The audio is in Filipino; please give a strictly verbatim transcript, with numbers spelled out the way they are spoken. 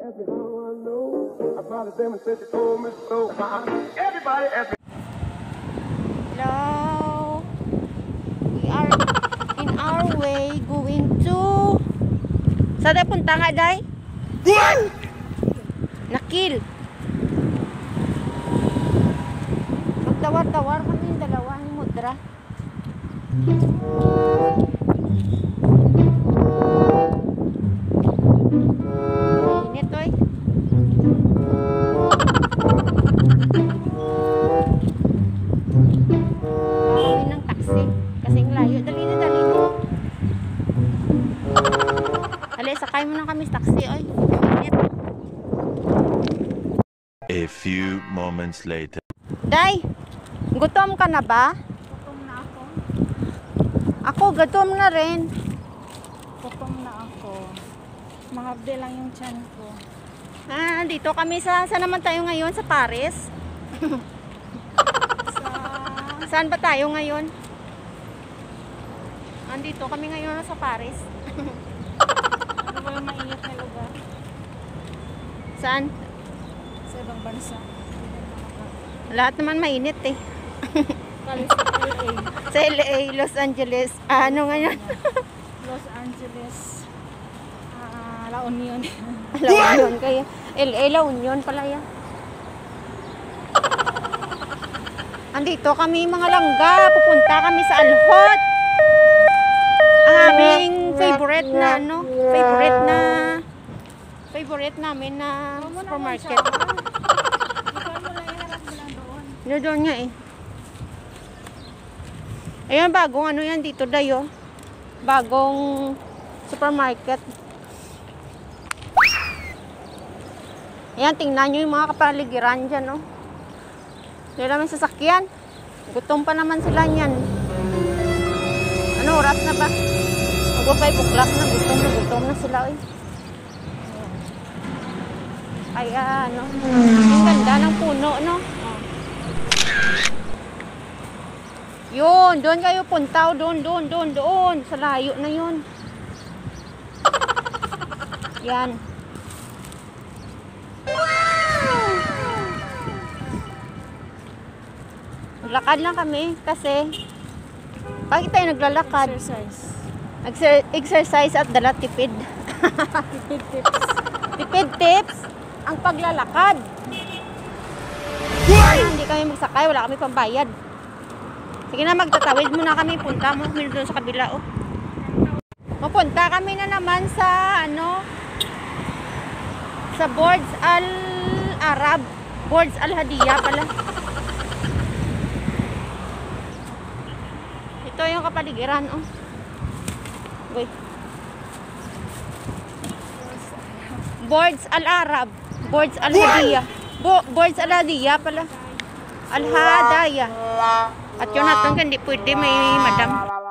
Hello. We are in our way going to... Saan tayo punta nga, Day? Nakil. Magtawar-tawar kami yung dalawa ni Mudra. Init, oy. Gawin ng taxi. Kasing layo. Dali na, dali na. Alay, sakay mo na kami sa taxi, oy. Init. A few moments later. Day, gutom ka na ba? Gutom na ako. Ako, gutom na rin. Gutom na ako. Mahapde lang yung tiyan ko. Ah, dito kami sa, saan naman tayo ngayon? Sa Paris? Sa... Saan ba tayo ngayon? Andito kami ngayon sa Paris. Ano ba yung mainit na lugar? Saan? Sa ibang bansa. Lahat naman mainit eh. Kalis sa L A. Sa L A, Los Angeles. Ah, ano ngayon? Los Angeles. Ah, La Union. La Union kayo. L A, La Union pala yan. Andito kami mga langga. Pupunta kami sa Alhot. Ang aming favorite na ano, favorite na favorite namin na supermarket. Yun doon nga eh. Ayan, bagong ano yan dito dayo. Bagong supermarket. Ayan, tingnan nyo yung mga kapaligiran dyan, no? Hindi namin sasakyan. Gutom pa naman sila niyan. Ano, oras na ba? Mag five o'clock na. Gutom na, gutom na sila, eh. Kaya, ano, ang ganda ng puno, no? Yun, doon kayo punta, doon, doon, doon, doon. Sa layo na yun. Yan. Maglakad lang kami kasi bakit tayo naglalakad? Exercise. Exercise at dala tipid. Tipid tips. Tipid tips ang paglalakad. Hindi kami magsakay, wala kami pambayad. Sige na, magtatawid muna kami. Punta mo kami doon sa kabila, oh. Mapunta kami na naman sa, ano, sa Burj Al Arab. Burj Al Hadiyah pala. Ito yung kapaligiran, oh. Wait. Burj Al Arab. Burj Al Hadiyah. Burj Al Hadiyah pala. Al Hadiyah. At yun natin, hindi pwede may madam.